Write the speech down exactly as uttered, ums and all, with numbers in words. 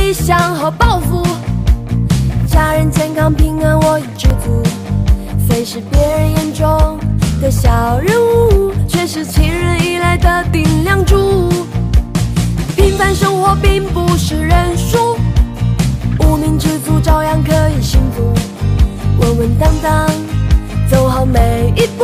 理想和抱负，家人健康平安我已知足，虽是别人眼中的小人物，却是亲人以来的顶梁柱。平凡生活并不是认输，无名知足照样可以幸福，稳稳当当走好每一步。